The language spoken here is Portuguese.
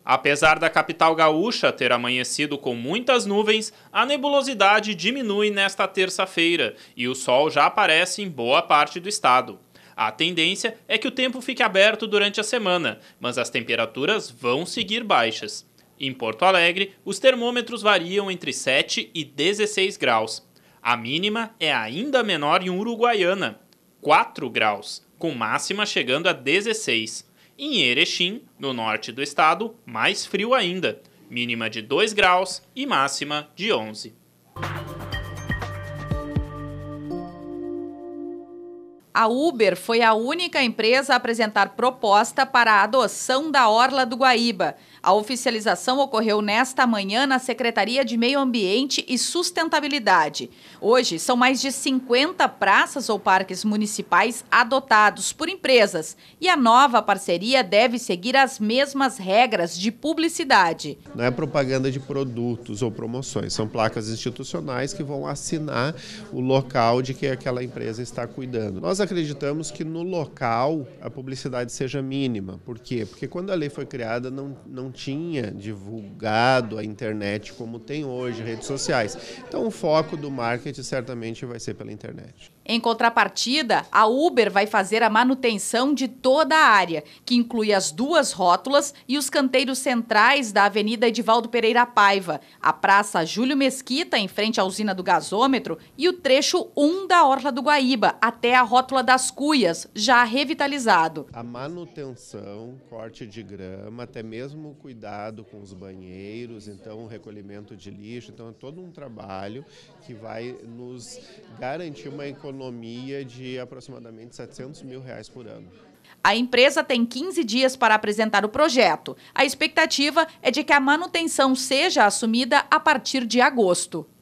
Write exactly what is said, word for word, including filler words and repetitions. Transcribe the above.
Apesar da capital gaúcha ter amanhecido com muitas nuvens, a nebulosidade diminui nesta terça-feira e o sol já aparece em boa parte do estado. A tendência é que o tempo fique aberto durante a semana, mas as temperaturas vão seguir baixas. Em Porto Alegre, os termômetros variam entre sete e dezesseis graus. A mínima é ainda menor em Uruguaiana, quatro graus, com máxima chegando a dezesseis. Em Erechim, no norte do estado, mais frio ainda, mínima de dois graus e máxima de onze. A Uber foi a única empresa a apresentar proposta para a adoção da Orla do Guaíba. A oficialização ocorreu nesta manhã na Secretaria de Meio Ambiente e Sustentabilidade. Hoje, são mais de cinquenta praças ou parques municipais adotados por empresas e a nova parceria deve seguir as mesmas regras de publicidade. Não é propaganda de produtos ou promoções, são placas institucionais que vão assinar o local de que aquela empresa está cuidando. Nós acreditamos que no local a publicidade seja mínima. Por quê? Porque quando a lei foi criada não, não tinha divulgado a internet como tem hoje, redes sociais. Então o foco do marketing certamente vai ser pela internet. Em contrapartida, a Uber vai fazer a manutenção de toda a área, que inclui as duas rótulas e os canteiros centrais da Avenida Edivaldo Pereira Paiva, a Praça Júlio Mesquita, em frente à usina do gasômetro, e o trecho um da Orla do Guaíba, até a rótula das Cuias, já revitalizado. A manutenção, corte de grama, até mesmo cuidado com os banheiros, então o recolhimento de lixo, então é todo um trabalho que vai nos garantir uma economia de aproximadamente setecentos mil reais por ano. A empresa tem quinze dias para apresentar o projeto. A expectativa é de que a manutenção seja assumida a partir de agosto.